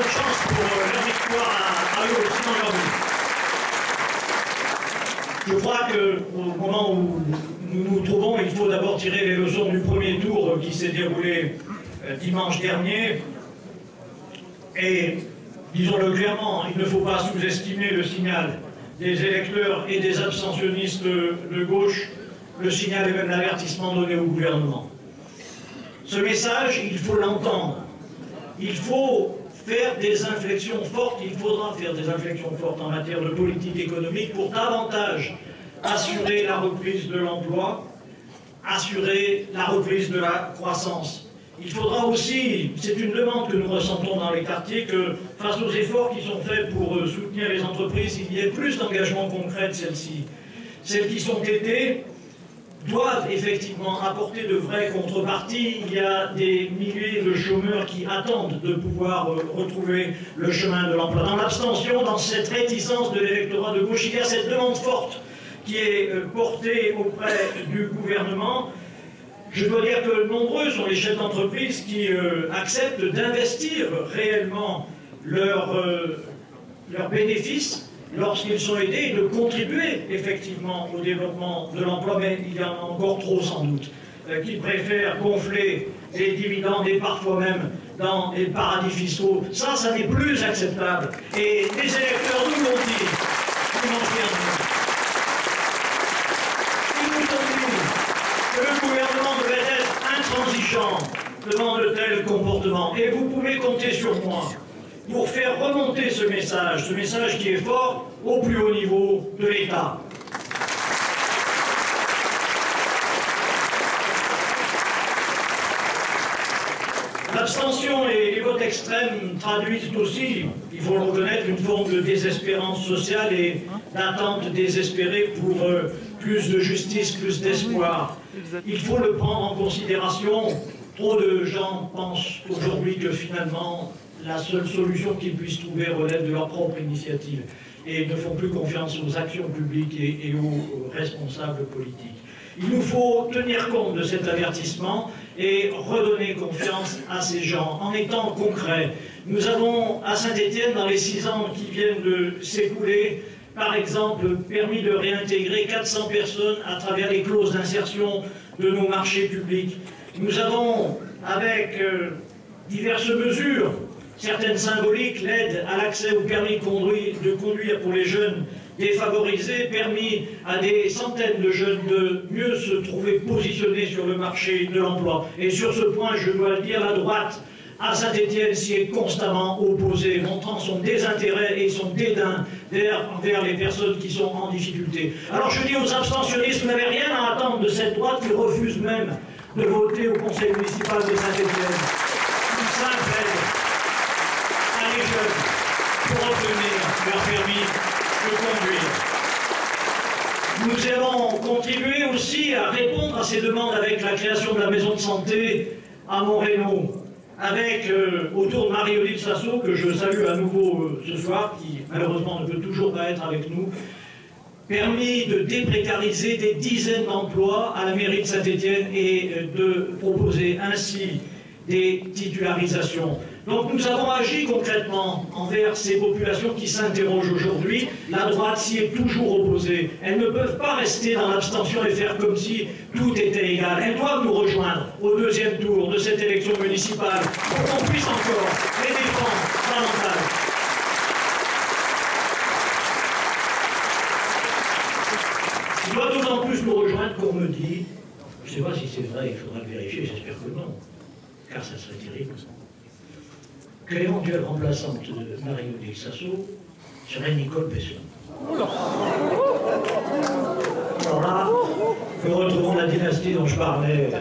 bonne chance pour leur victoire à eux aussi dans leur vie. Je crois qu'au moment où nous nous trouvons, il faut d'abord tirer les leçons du premier tour qui s'est déroulé dimanche dernier. Et, disons-le clairement, il ne faut pas sous-estimer le signal des électeurs et des abstentionnistes de gauche, le signal et même l'avertissement donné au gouvernement. Ce message, il faut l'entendre. Il faut faire des inflexions fortes, il faudra faire des inflexions fortes en matière de politique économique pour davantage assurer la reprise de l'emploi, assurer la reprise de la croissance. Il faudra aussi, c'est une demande que nous ressentons dans les quartiers, que face aux efforts qui sont faits pour soutenir les entreprises, il y ait plus d'engagements concrets de celles-ci. Celles qui sont aidées doivent effectivement apporter de vraies contreparties. Il y a des milliers de chômeurs qui attendent de pouvoir retrouver le chemin de l'emploi. Dans l'abstention, dans cette réticence de l'électorat de gauche, il y a cette demande forte qui est portée auprès du gouvernement. Je dois dire que nombreux sont les chefs d'entreprise qui acceptent d'investir réellement leurs bénéfices lorsqu'ils sont aidés, de contribuer effectivement au développement de l'emploi, mais il y en a encore trop sans doute, qui préfèrent gonfler les dividendes et parfois même dans les paradis fiscaux. Ça n'est plus acceptable. Et les électeurs nous l'ont dit, nous l'ont dit. Ils nous ont dit que le gouvernement devait être intransigeant devant de tels comportements. Et vous pouvez compter sur moi pour faire remonter ce message qui est fort au plus haut niveau de l'État. L'abstention et les votes extrêmes traduisent aussi, il faut le reconnaître, une forme de désespérance sociale et d'attente désespérée pour plus de justice, plus d'espoir. Il faut le prendre en considération. Trop de gens pensent aujourd'hui que finalement, la seule solution qu'ils puissent trouver relève de leur propre initiative et ne font plus confiance aux actions publiques et aux responsables politiques. Il nous faut tenir compte de cet avertissement et redonner confiance à ces gens en étant concrets. Nous avons à Saint-Étienne, dans les 6 ans qui viennent de s'écouler, par exemple, permis de réintégrer 400 personnes à travers les clauses d'insertion de nos marchés publics. Nous avons, avec diverses mesures, certaines symboliques, l'aide à l'accès au permis de conduire pour les jeunes défavorisés, permis à des centaines de jeunes de mieux se trouver positionnés sur le marché de l'emploi. Et sur ce point, je dois le dire, la droite à Saint-Étienne s'y est constamment opposée, montrant son désintérêt et son dédain envers les personnes qui sont en difficulté. Alors je dis aux abstentionnistes, vous n'avez rien à attendre de cette droite qui refuse même de voter au conseil municipal de Saint-Étienne. Une simple aide à les jeunes pour obtenir leur permis de conduire. Nous allons contribuer aussi à répondre à ces demandes avec la création de la maison de santé à Montrénaud, avec autour de Marie-Odile Sasso, que je salue à nouveau ce soir, qui malheureusement ne peut toujours pas être avec nous, permis de déprécariser des dizaines d'emplois à la mairie de Saint-Étienne et de proposer ainsi des titularisations. Donc nous avons agi concrètement envers ces populations qui s'interrogent aujourd'hui. La droite s'y est toujours opposée. Elles ne peuvent pas rester dans l'abstention et faire comme si tout était égal. Elles doivent nous rejoindre au 2e tour de cette élection municipale pour qu'on puisse encore les défendre davantage. Il doit d'autant plus nous rejoindre qu'on me dit, je ne sais pas si c'est vrai, il faudra le vérifier, j'espère que non, car ça serait terrible, que l'éventuelle remplaçante de Marie-Odile Sasso serait Nicole Besson. Alors là, nous retrouvons la dynastie dont je parlais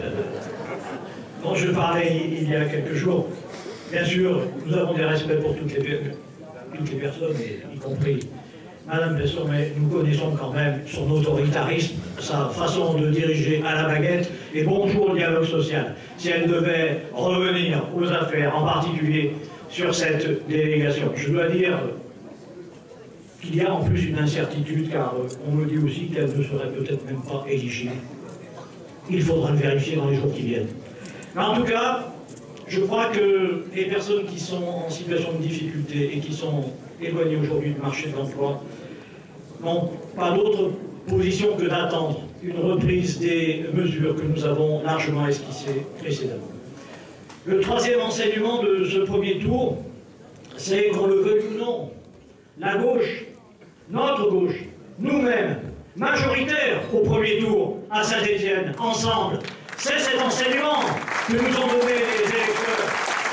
il y a quelques jours. Bien sûr, nous avons des respects pour toutes les personnes, y compris Madame Besson, mais nous connaissons quand même son autoritarisme, sa façon de diriger à la baguette, et bonjour le dialogue social. Si elle devait revenir aux affaires, en particulier sur cette délégation, je dois dire qu'il y a en plus une incertitude, car on me dit aussi qu'elle ne serait peut-être même pas éligible. Il faudra le vérifier dans les jours qui viennent. Mais en tout cas, je crois que les personnes qui sont en situation de difficulté et qui sont éloignées aujourd'hui du marché de l'emploi n'ont pas d'autre position que d'attendre une reprise des mesures que nous avons largement esquissées précédemment. Le troisième enseignement de ce premier tour, c'est qu'on le veuille ou non, la gauche, notre gauche, nous-mêmes, majoritaires au premier tour à Saint-Étienne, ensemble, c'est cet enseignement que nous ont donné les électeurs.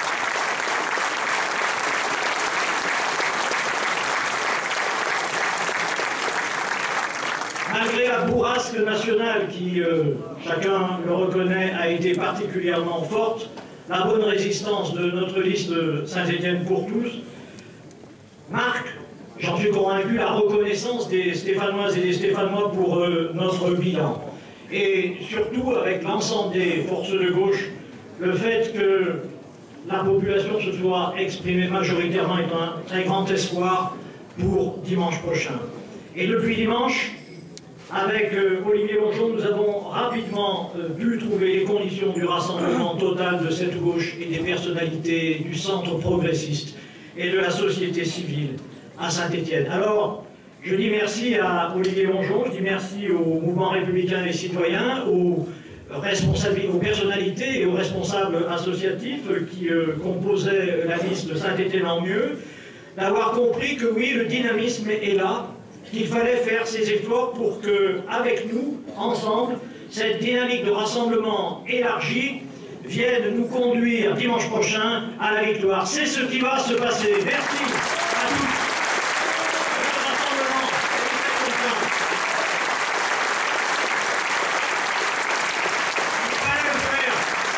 Malgré la bourrasque nationale qui, chacun le reconnaît, a été particulièrement forte, la bonne résistance de notre liste Saint-Étienne pour tous marque, j'en suis convaincu, la reconnaissance des Stéphanoises et des Stéphanois pour notre bilan. Et surtout, avec l'ensemble des forces de gauche, le fait que la population se soit exprimée majoritairement est un très grand espoir pour dimanche prochain. Et depuis dimanche, avec Olivier Longeon, nous avons rapidement pu trouver les conditions du rassemblement total de cette gauche et des personnalités du centre progressiste et de la société civile à Saint-Étienne. Alors, je dis merci à Olivier Longeon, je dis merci au mouvement républicain des citoyens, aux personnalités et aux responsables associatifs qui composaient la liste Saint-Étienne en mieux, d'avoir compris que oui, le dynamisme est là, qu'il fallait faire ces efforts pour que, avec nous, ensemble, cette dynamique de rassemblement élargie vienne nous conduire dimanche prochain à la victoire. C'est ce qui va se passer. Merci à tous. Le rassemblement est très content. Il fallait le faire.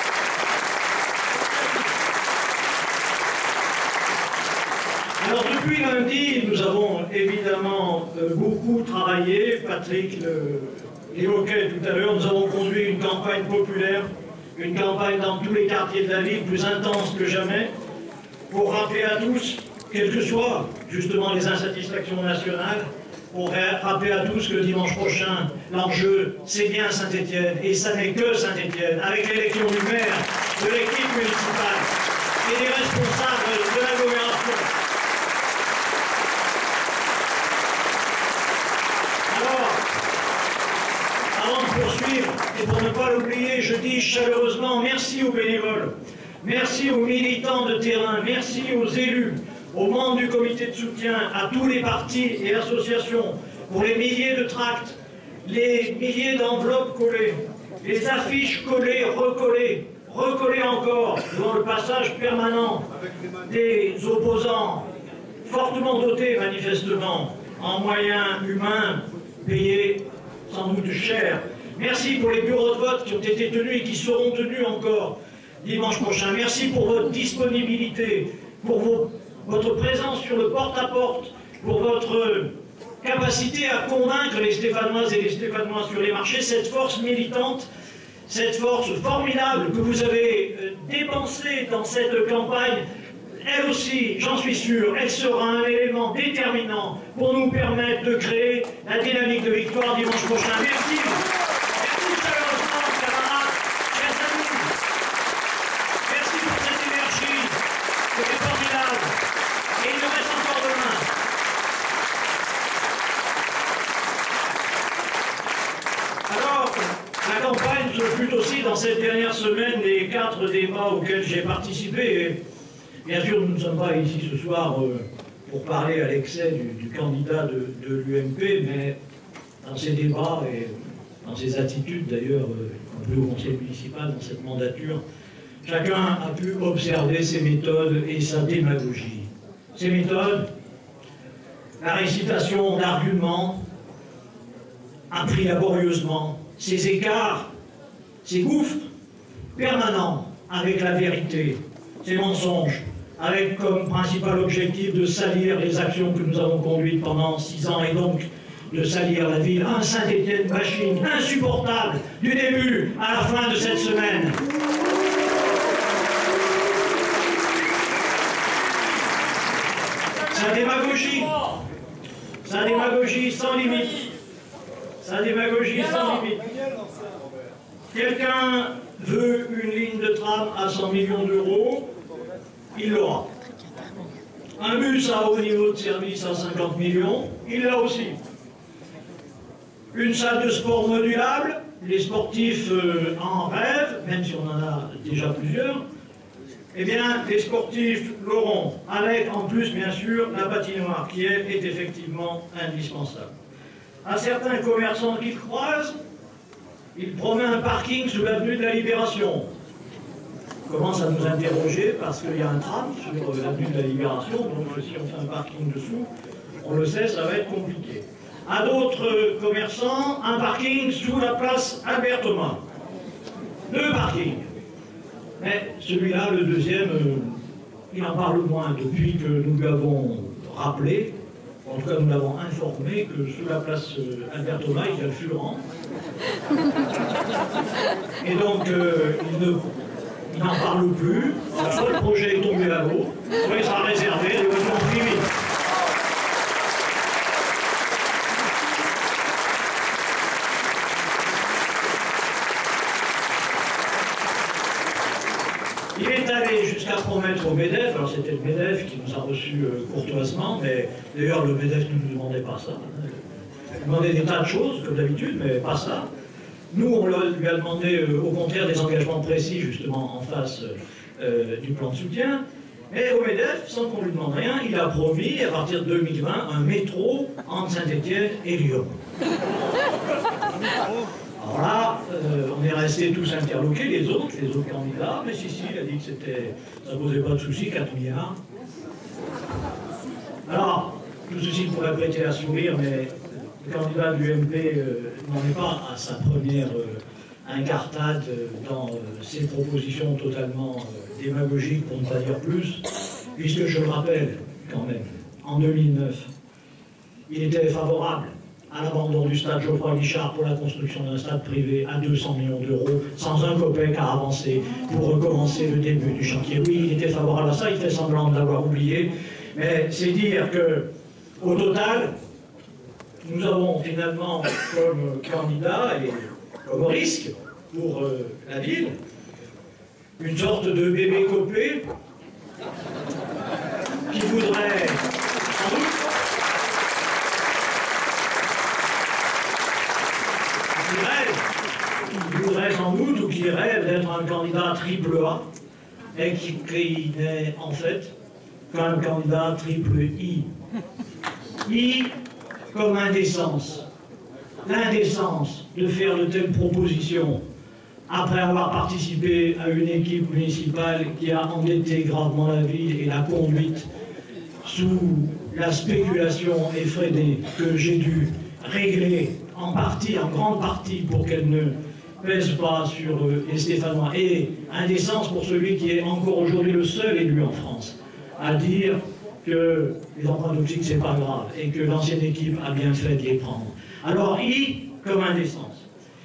Alors depuis lundi, nous avons évidemment beaucoup travaillé. Patrick l'évoquait tout à l'heure, nous avons conduit une campagne populaire, une campagne dans tous les quartiers de la ville, plus intense que jamais, pour rappeler à tous, quelles que soient justement les insatisfactions nationales, pour rappeler à tous que dimanche prochain, l'enjeu, c'est bien Saint-Étienne, et ça n'est que Saint-Étienne, avec l'élection du maire, de l'équipe municipale et des responsables de l'agglomération. Et pour ne pas l'oublier, je dis chaleureusement merci aux bénévoles, merci aux militants de terrain, merci aux élus, aux membres du comité de soutien, à tous les partis et associations, pour les milliers de tracts, les milliers d'enveloppes collées, les affiches collées, recollées encore, dans le passage permanent des opposants, fortement dotés manifestement, en moyens humains, payés sans doute cher. Merci pour les bureaux de vote qui ont été tenus et qui seront tenus encore dimanche prochain. Merci pour votre disponibilité, pour votre présence sur le porte-à-porte, pour votre capacité à convaincre les Stéphanoises et les Stéphanois sur les marchés, cette force militante, cette force formidable que vous avez dépensée dans cette campagne. Elle aussi, j'en suis sûr, elle sera un élément déterminant pour nous permettre de créer la dynamique de victoire dimanche prochain. Merci. Merci chaleureusement, camarades, chers amis. Merci pour cette énergie. C'était formidable. Et il nous reste encore demain. Alors, la campagne, ce fut aussi dans cette dernière semaine les 4 débats auxquels j'ai participé. Bien sûr, nous ne sommes pas ici ce soir pour parler à l'excès du candidat de l'UMP, mais dans ces débats et dans ses attitudes d'ailleurs, un peu au conseil municipal dans cette mandature, chacun a pu observer ses méthodes et sa démagogie. Ces méthodes, la récitation d'arguments, appris laborieusement, ces écarts, ces gouffres permanents avec la vérité, ces mensonges, avec comme principal objectif de salir les actions que nous avons conduites pendant 6 ans et donc de salir la ville. Un Saint-Étienne bashing insupportable du début à la fin de cette semaine. Sa démagogie sans limite. Sa démagogie sans limite. Quelqu'un veut une ligne de tram à 100 millions d'euros, il l'aura. Un bus à haut niveau de service à 50 millions, il l'a aussi. Une salle de sport modulable, les sportifs en rêvent, même si on en a déjà plusieurs, eh bien, les sportifs l'auront, avec en plus, bien sûr, la patinoire, qui, elle, est effectivement indispensable. À certains commerçants qu'ils croisent, il promet un parking sous l'avenue de la Libération. On commence à nous interroger parce qu'il y a un tram sur l'avenue de la Libération, donc si on fait un parking dessous, on le sait, ça va être compliqué. À d'autres commerçants, un parking sous la place Albert Thomas. 2 parkings. Mais celui-là, le deuxième, il en parle moins depuis que nous lui avons rappelé, en tout cas nous l'avons informé que sous la place Albert Thomas, il y a le Fulran. Et donc, il n'en parle plus. Alors, soit le projet est tombé à l'eau, soit il sera réservé à l'évolution privée. Il est allé jusqu'à promettre au MEDEF, alors c'était le MEDEF qui nous a reçus courtoisement, mais d'ailleurs le MEDEF ne nous demandait pas ça. Il demandait des tas de choses, comme d'habitude, mais pas ça. Nous, on lui a demandé au contraire des engagements précis, justement, en face du plan de soutien. Mais au MEDEF, sans qu'on lui demande rien, il a promis, à partir de 2020, un métro entre Saint-Étienne et Lyon. Alors là, on est restés tous interloqués, les autres candidats, mais si, il a dit que ça ne posait pas de souci, 4 milliards. Alors, tout ceci pourrait prêter à sourire, mais le candidat de l'UMP n'en est pas à sa première incartade dans ses propositions totalement démagogiques, pour ne pas dire plus, puisque je le rappelle quand même, en 2009, il était favorable à l'abandon du stade Geoffroy-Guichard pour la construction d'un stade privé à 200 millions d'euros, sans un copec à avancer pour recommencer le début du chantier. Oui, il était favorable à ça, il fait semblant de l'avoir oublié, mais c'est dire que, au total, nous avons finalement comme candidat et comme risque pour la ville une sorte de bébé copé qui voudrait sans doute ou qui rêve d'être un candidat triple A et qui n'est en fait qu'un candidat triple I. I comme indécence. L'indécence de faire de telles propositions après avoir participé à une équipe municipale qui a endetté gravement la ville et l'a conduite sous la spéculation effrénée que j'ai dû régler en partie, en grande partie, pour qu'elle ne pèse pas sur les Stéphanois. Et indécence pour celui qui est encore aujourd'hui le seul élu en France à dire que les emprunts toxiques, c'est pas grave, et que l'ancienne équipe a bien fait de les prendre. Alors, I comme indécence,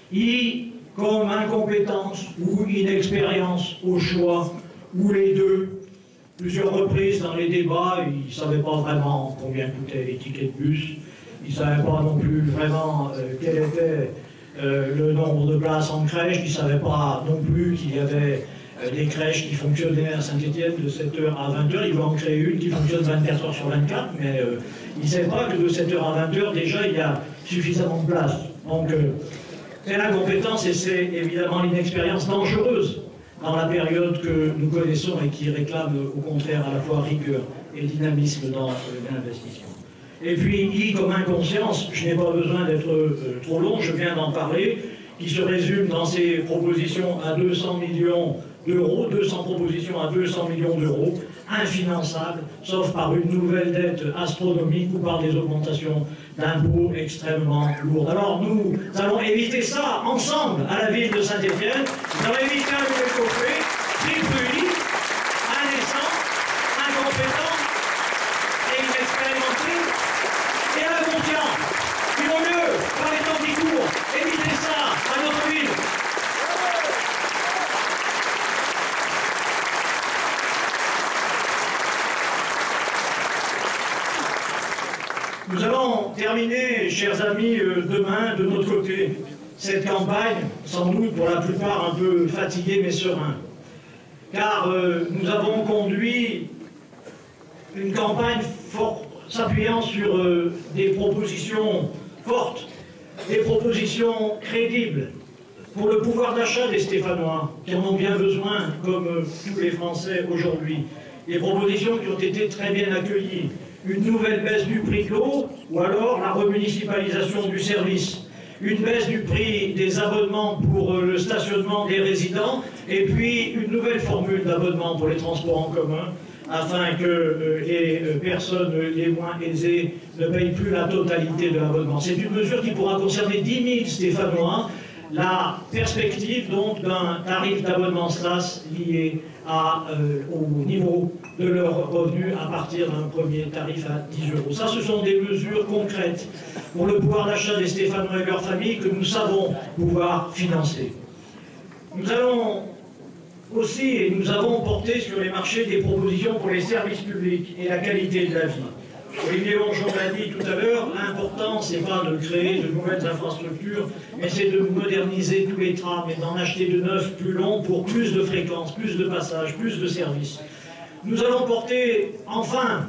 I comme incompétence ou inexpérience au choix, ou les deux. Plusieurs reprises dans les débats, ils ne savaient pas vraiment combien coûtait les tickets de bus, ils ne savaient pas non plus vraiment quel était le nombre de places en crèche, ils ne savaient pas non plus qu'il y avait des crèches qui fonctionnaient à Saint-Étienne de 7h à 20h, ils vont en créer une qui fonctionne 24h sur 24, mais ils ne savaient pas que de 7h à 20h, déjà, il y a suffisamment de place. Donc, c'est l'incompétence et c'est évidemment l'inexpérience dangereuse dans la période que nous connaissons et qui réclame au contraire à la fois rigueur et dynamisme dans l'investissement. Et puis, I comme inconscience, je n'ai pas besoin d'être trop long, je viens d'en parler, qui se résume dans ces propositions à 200 millions d'euros, 200 propositions à 200 millions d'euros, infinançables, sauf par une nouvelle dette astronomique ou par des augmentations d'impôts extrêmement lourdes. Alors nous allons éviter ça ensemble à la ville de Saint-Étienne. Nous allons éviter un nouvel copé, triple I, indécent, incompétent et inexpérimenté, et à la confiance. Il vaut mieux, par les temps qui courent, éviter ça à notre ville. Nous allons terminer, chers amis, demain, de notre côté, cette campagne sans doute pour la plupart un peu fatigués mais sereins. Car nous avons conduit une campagne forte, s'appuyant sur des propositions fortes, des propositions crédibles pour le pouvoir d'achat des Stéphanois, qui en ont bien besoin, comme tous les Français aujourd'hui. Des propositions qui ont été très bien accueillies. Une nouvelle baisse du prix de l'eau, ou alors la remunicipalisation du service. Une baisse du prix des abonnements pour le stationnement des résidents, et puis une nouvelle formule d'abonnement pour les transports en commun, afin que les personnes les moins aisées ne payent plus la totalité de l'abonnement. C'est une mesure qui pourra concerner 10 000 Stéphanois, la perspective donc d'un tarif d'abonnement SLAS lié au niveau de leurs revenus à partir d'un premier tarif à 10 €. Ça, ce sont des mesures concrètes pour le pouvoir d'achat des Stéphanois et leurs familles que nous savons pouvoir financer. Nous allons aussi, et nous avons porté sur les marchés des propositions pour les services publics et la qualité de la vie. Olivier Longeon l'a dit tout à l'heure, l'important, c'est pas de créer de nouvelles infrastructures, mais c'est de moderniser tous les trams et d'en acheter de neufs plus longs pour plus de fréquences, plus de passages, plus de services. Nous allons porter enfin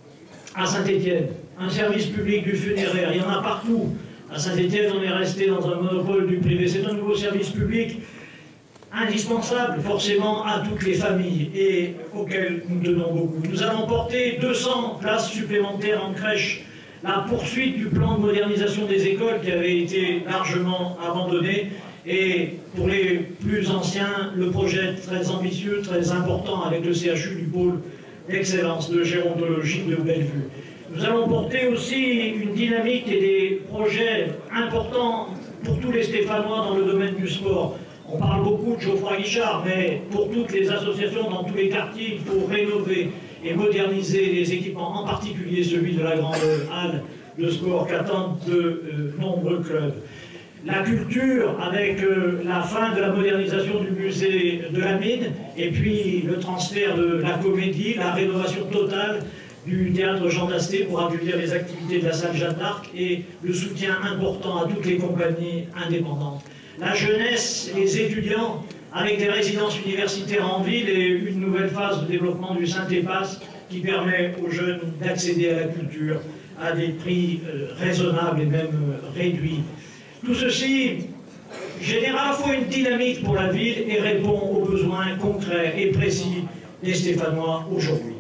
à Saint-Étienne un service public du funéraire. Il y en a partout. À Saint-Étienne, on est resté dans un monopole du privé. C'est un nouveau service public indispensable forcément à toutes les familles et auxquelles nous tenons beaucoup. Nous allons porter 200 places supplémentaires en crèche, la poursuite du plan de modernisation des écoles qui avait été largement abandonné, et pour les plus anciens, le projet très ambitieux, très important avec le CHU du pôle d'excellence de gérontologie de Bellevue. Nous allons porter aussi une dynamique et des projets importants pour tous les Stéphanois dans le domaine du sport. On parle beaucoup de Geoffroy Guichard, mais pour toutes les associations dans tous les quartiers, il faut rénover et moderniser les équipements, en particulier celui de la grande halle de sport qu'attendent de nombreux clubs. La culture, avec la fin de la modernisation du musée de la Mine, et puis le transfert de la comédie, la rénovation totale du théâtre Jean d'Asté pour accueillir les activités de la salle Jeanne d'Arc, et le soutien important à toutes les compagnies indépendantes. La jeunesse, les étudiants, avec des résidences universitaires en ville et une nouvelle phase de développement du Saint-Épasse qui permet aux jeunes d'accéder à la culture à des prix raisonnables et même réduits. Tout ceci génère à la fois une dynamique pour la ville et répond aux besoins concrets et précis des Stéphanois aujourd'hui.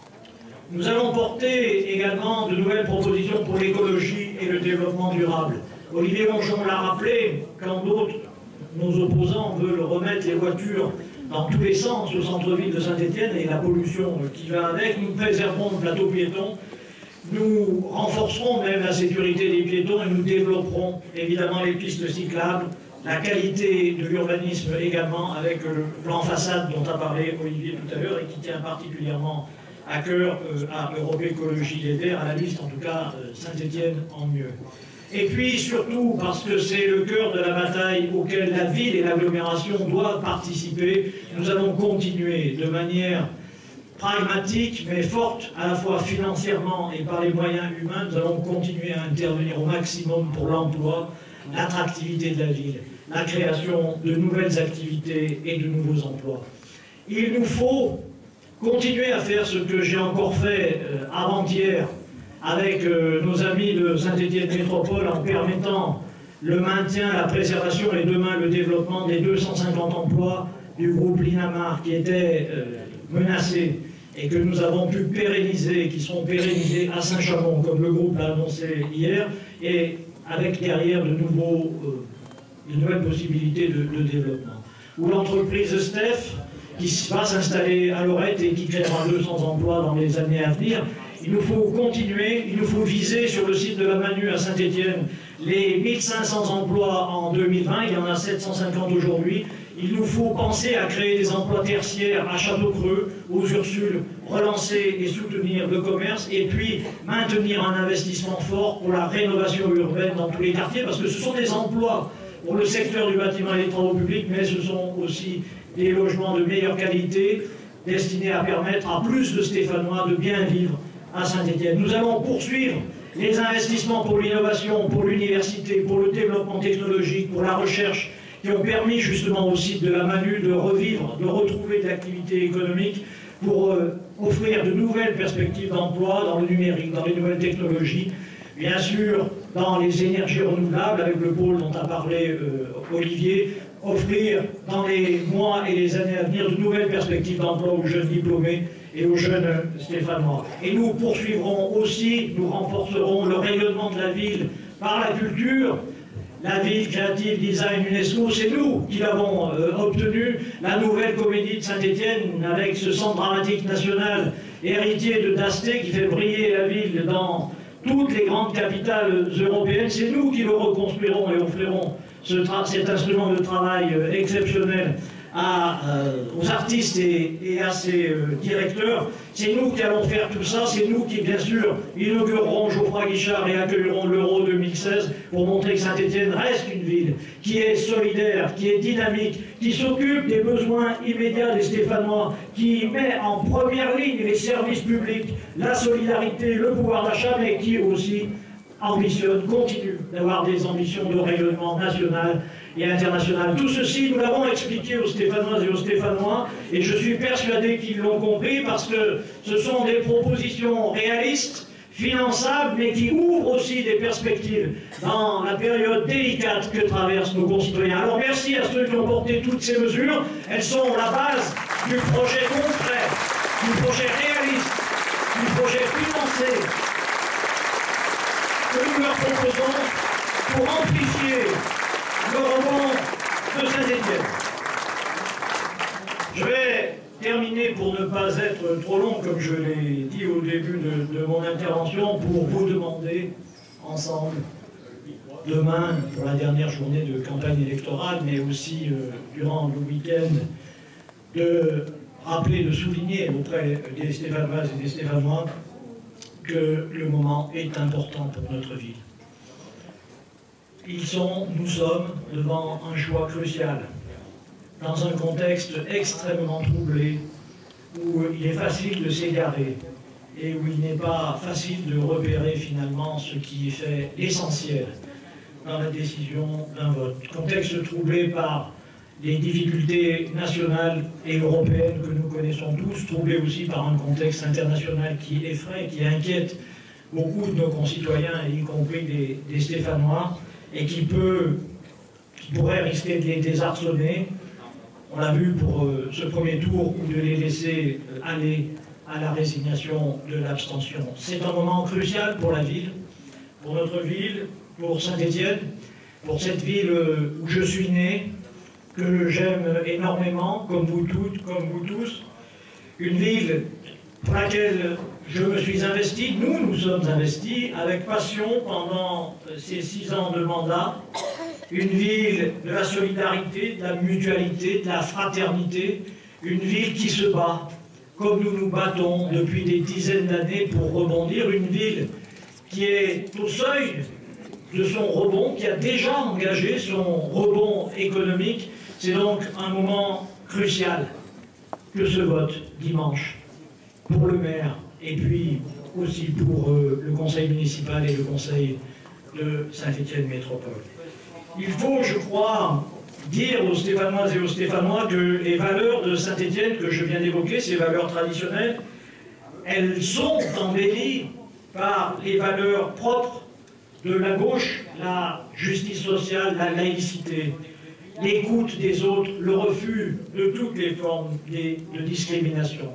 Nous allons porter également de nouvelles propositions pour l'écologie et le développement durable. Olivier Longeon l'a rappelé, quand d'autres, nos opposants, veulent remettre les voitures dans tous les sens au centre-ville de Saint-Étienne et la pollution qui va avec, nous préserverons le plateau piéton, nous renforcerons même la sécurité des piétons et nous développerons évidemment les pistes cyclables, la qualité de l'urbanisme également avec le plan façade dont a parlé Olivier tout à l'heure et qui tient particulièrement à cœur à Europe Écologie Les Verts, à la liste en tout cas Saint-Étienne en mieux. Et puis surtout, parce que c'est le cœur de la bataille auquel la ville et l'agglomération doivent participer, nous allons continuer de manière pragmatique mais forte, à la fois financièrement et par les moyens humains, nous allons continuer à intervenir au maximum pour l'emploi, l'attractivité de la ville, la création de nouvelles activités et de nouveaux emplois. Il nous faut continuer à faire ce que j'ai encore fait avant-hier, avec nos amis de Saint-Étienne Métropole en permettant le maintien, la préservation et demain le développement des 250 emplois du groupe Linamar qui étaient menacés et que nous avons pu pérenniser, qui sont pérennisés à Saint-Chamond, comme le groupe l'a annoncé hier, et avec derrière de nouvelles possibilités de développement. Ou l'entreprise Steph, qui va s'installer à Lorette et qui créera 200 emplois dans les années à venir. Il nous faut continuer, il nous faut viser sur le site de la Manu à Saint-Étienne les 1500 emplois en 2020, il y en a 750 aujourd'hui. Il nous faut penser à créer des emplois tertiaires à Château-Creux, aux Ursules, relancer et soutenir le commerce, et puis maintenir un investissement fort pour la rénovation urbaine dans tous les quartiers, parce que ce sont des emplois pour le secteur du bâtiment et des travaux publics, mais ce sont aussi des logements de meilleure qualité, destinés à permettre à plus de Stéphanois de bien vivre à Saint-Étienne. Nous allons poursuivre les investissements pour l'innovation, pour l'université, pour le développement technologique, pour la recherche qui ont permis justement au site de la Manu de revivre, de retrouver de l'activité économique pour offrir de nouvelles perspectives d'emploi dans le numérique, dans les nouvelles technologies, bien sûr dans les énergies renouvelables, avec le pôle dont a parlé Olivier, offrir dans les mois et les années à venir de nouvelles perspectives d'emploi aux jeunes diplômés et aux jeunes Stéphanois. Et nous poursuivrons aussi, nous renforcerons le rayonnement de la ville par la culture. La ville créative design UNESCO, c'est nous qui l'avons obtenu. La nouvelle comédie de Saint-Étienne, avec ce centre dramatique national héritier de Dasté qui fait briller la ville dans toutes les grandes capitales européennes, c'est nous qui le reconstruirons et offrirons cet instrument de travail exceptionnel aux artistes et à ses directeurs. C'est nous qui allons faire tout ça, c'est nous qui, bien sûr, inaugurerons Geoffroy Guichard et accueillerons l'Euro 2016 pour montrer que Saint-Étienne reste une ville qui est solidaire, qui est dynamique, qui s'occupe des besoins immédiats des Stéphanois, qui met en première ligne les services publics, la solidarité, le pouvoir d'achat, mais qui aussi ambitionne, continue d'avoir des ambitions de rayonnement national et international. Tout ceci, nous l'avons expliqué aux Stéphanoises et aux Stéphanois, et je suis persuadé qu'ils l'ont compris, parce que ce sont des propositions réalistes, finançables, mais qui ouvrent aussi des perspectives dans la période délicate que traversent nos concitoyens. Alors merci à ceux qui ont porté toutes ces mesures. Elles sont la base du projet concret, du projet réaliste, du projet financé que nous leur proposons pour amplifier le rebond de Saint-Étienne. Je vais terminer, pour ne pas être trop long, comme je l'ai dit au début de mon intervention, pour vous demander ensemble, demain, pour la dernière journée de campagne électorale, mais aussi durant le week-end, de rappeler, de souligner auprès des Stéphanoises et des Stéphanois que le moment est important pour notre ville. Nous sommes devant un choix crucial, dans un contexte extrêmement troublé, où il est facile de s'égarer et où il n'est pas facile de repérer finalement ce qui fait l'essentiel dans la décision d'un vote. Contexte troublé par des difficultés nationales et européennes que nous connaissons tous, troublé aussi par un contexte international qui effraie, qui inquiète beaucoup de nos concitoyens, y compris des Stéphanois, et qui pourrait risquer de les désarçonner. On l'a vu pour ce premier tour, ou de les laisser aller à la résignation de l'abstention. C'est un moment crucial pour la ville, pour notre ville, pour Saint-Étienne, pour cette ville où je suis né, que j'aime énormément, comme vous toutes, comme vous tous. Une ville pour laquelle je me suis investi, nous sommes investis avec passion pendant ces 6 ans de mandat. Une ville de la solidarité, de la mutualité, de la fraternité. Une ville qui se bat, comme nous nous battons depuis des dizaines d'années pour rebondir. Une ville qui est au seuil de son rebond, qui a déjà engagé son rebond économique. C'est donc un moment crucial que ce vote dimanche pour le maire et puis aussi pour le conseil municipal et le conseil de Saint-Étienne Métropole. Il faut, je crois, dire aux Stéphanoises et aux Stéphanois que les valeurs de Saint-Étienne que je viens d'évoquer, ces valeurs traditionnelles, elles sont embellies par les valeurs propres de la gauche, la justice sociale, la laïcité, l'écoute des autres, le refus de toutes les formes de discrimination.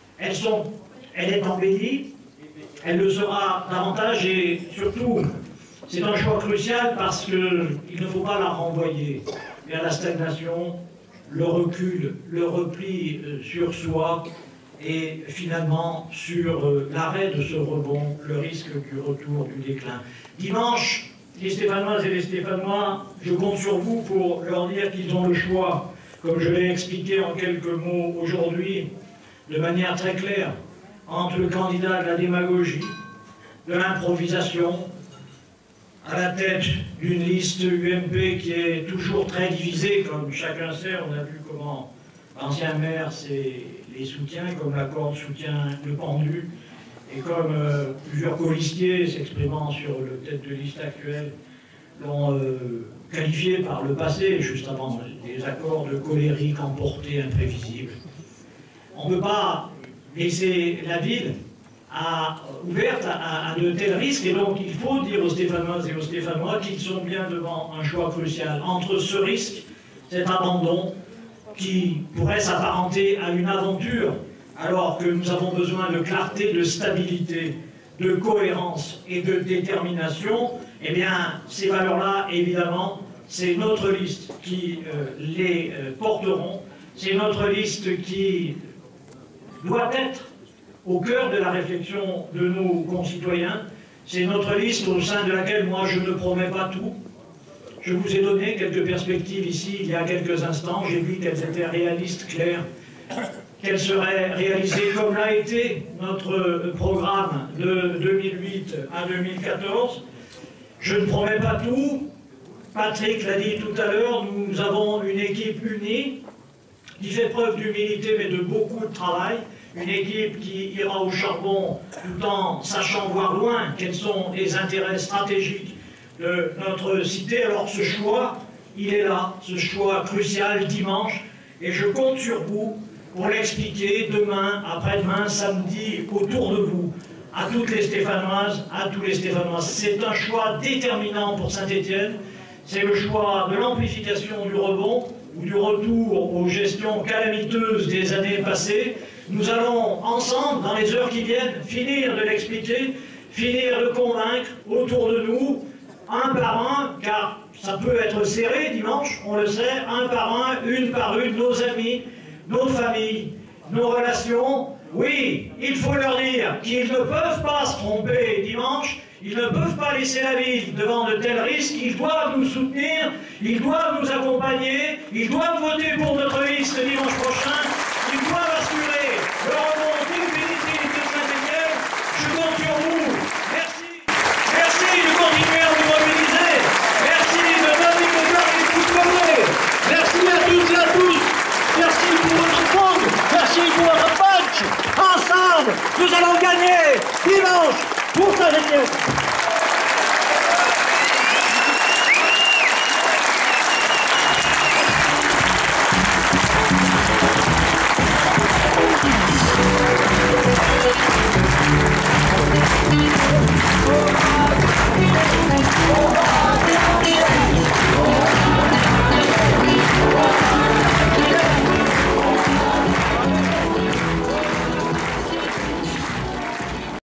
Elle est embellie, elle le sera davantage, et surtout, c'est un choix crucial parce qu'il ne faut pas la renvoyer vers la stagnation, le recul, le repli sur soi, et finalement sur l'arrêt de ce rebond, le risque du retour du déclin. Dimanche, les Stéphanoises et les Stéphanois, je compte sur vous pour leur dire qu'ils ont le choix, comme je l'ai expliqué en quelques mots aujourd'hui, de manière très claire, entre le candidat de la démagogie, de l'improvisation, à la tête d'une liste UMP qui est toujours très divisée, comme chacun sait. On a vu comment l'ancien maire, c'est les soutiens, comme la corde soutient le pendu, et comme plusieurs colistiers s'exprimant sur le tête de liste actuelle l'ont qualifié par le passé, juste avant les accords de colérique, emportés, imprévisibles. On ne peut pas laisser la ville ouverte à de tels risques, et donc il faut dire aux Stéphanoises et aux Stéphanois qu'ils sont bien devant un choix crucial entre ce risque, cet abandon, qui pourrait s'apparenter à une aventure, alors que nous avons besoin de clarté, de stabilité, de cohérence et de détermination. Eh bien, ces valeurs-là, évidemment, c'est notre liste qui les porteront, c'est notre liste qui doit être au cœur de la réflexion de nos concitoyens. C'est notre liste au sein de laquelle moi je ne promets pas tout. Je vous ai donné quelques perspectives ici il y a quelques instants. J'ai dit qu'elles étaient réalistes, claires, qu'elles seraient réalisées comme l'a été notre programme de 2008 à 2014. Je ne promets pas tout. Patrick l'a dit tout à l'heure, nous avons une équipe unie qui fait preuve d'humilité mais de beaucoup de travail. Une équipe qui ira au charbon tout en sachant voir loin quels sont les intérêts stratégiques de notre cité. Alors ce choix, il est là, ce choix crucial dimanche, et je compte sur vous pour l'expliquer demain, après-demain, samedi, autour de vous, à toutes les Stéphanoises, à tous les Stéphanois. C'est un choix déterminant pour Saint-Étienne, c'est le choix de l'amplification du rebond ou du retour aux gestions calamiteuses des années passées. Nous allons ensemble, dans les heures qui viennent, finir de l'expliquer, finir de convaincre autour de nous, un par un, car ça peut être serré dimanche, on le sait, un par un, une par une, nos amis, nos familles, nos relations. Oui, il faut leur dire qu'ils ne peuvent pas se tromper dimanche, ils ne peuvent pas laisser la ville devant de tels risques, ils doivent nous soutenir, ils doivent nous accompagner, ils doivent voter pour notre liste dimanche prochain, ils doivent assurer le rebond définitif de Saint-Étienne. Je compte sur vous. Merci. Merci de continuer à vous mobiliser. Merci de donner le cœur et tout donner. Merci à toutes et à tous. Merci pour votre compte. Merci pour votre punch. Ensemble, nous allons gagner dimanche pour Saint-Étienne.